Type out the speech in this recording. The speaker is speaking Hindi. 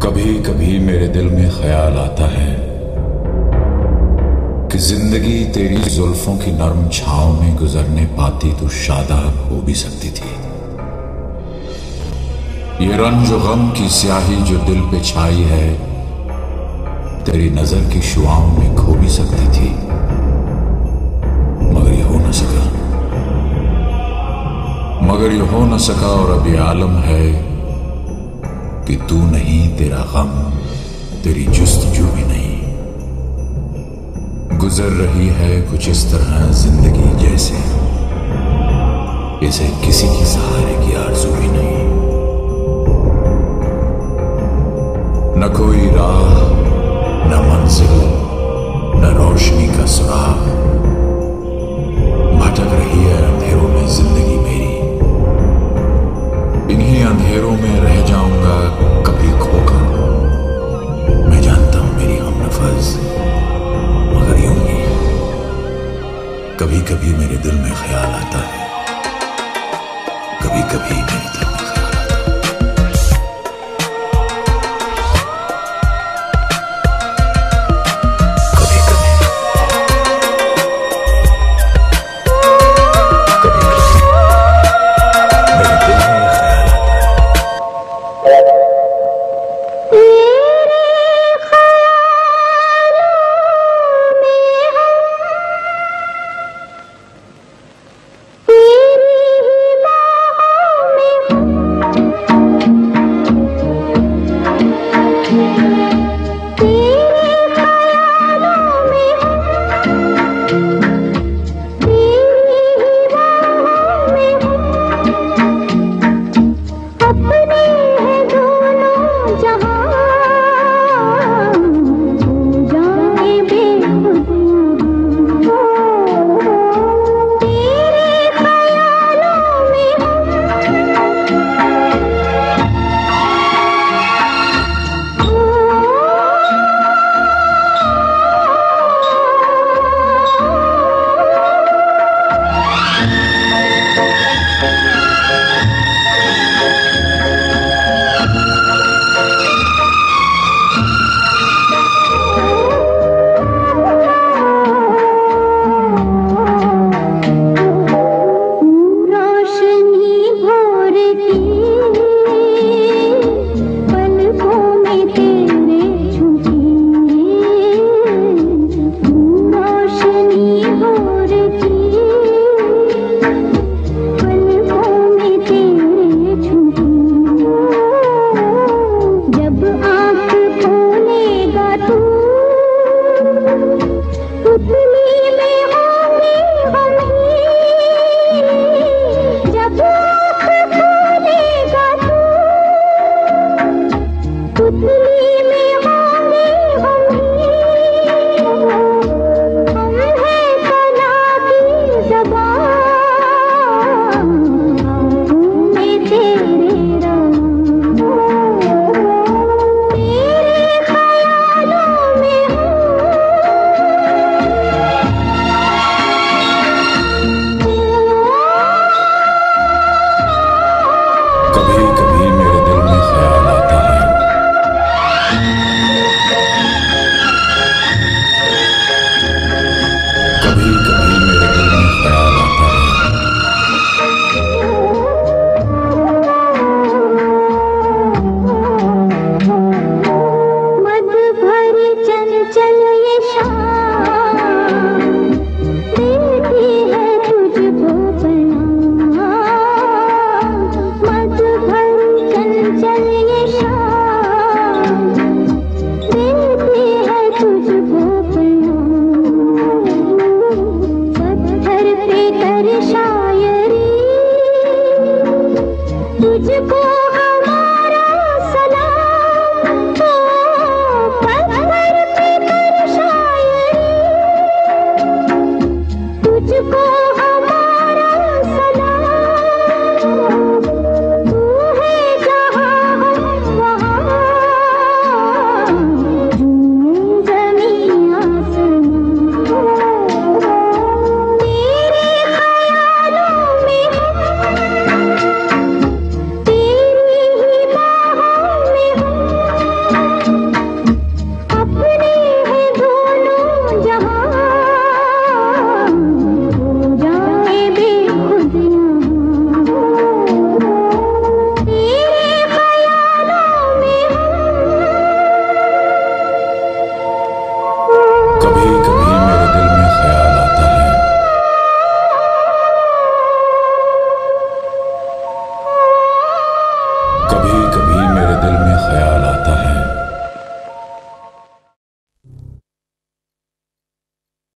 कभी कभी मेरे दिल में ख्याल आता है कि जिंदगी तेरी जुल्फों की नरम छांव में गुजरने पाती तो शादाब हो भी सकती थी। ये रंज गम की स्याही जो दिल पे छाई है तेरी नजर की शुआओं में खो भी सकती थी, मगर ये हो न सका। और अब ये आलम है कि तू नहीं, तेरा गम, तेरी जुस्तजू भी नहीं। गुजर रही है कुछ इस तरह जिंदगी जैसे इसे किसी की सहारे की आरज़ू भी नहीं। न कोई राह, न मंजिल, न रोशनी का सुराग। भटक रही है अंधेरों में जिंदगी मेरी। इन्हीं अंधेरों में रह जाऊंगा कभी खोकर। मैं जानता हूं मेरी हमनफज, मगर यूं ही कभी कभी मेरे दिल में ख्याल आता है, कभी कभी मेरी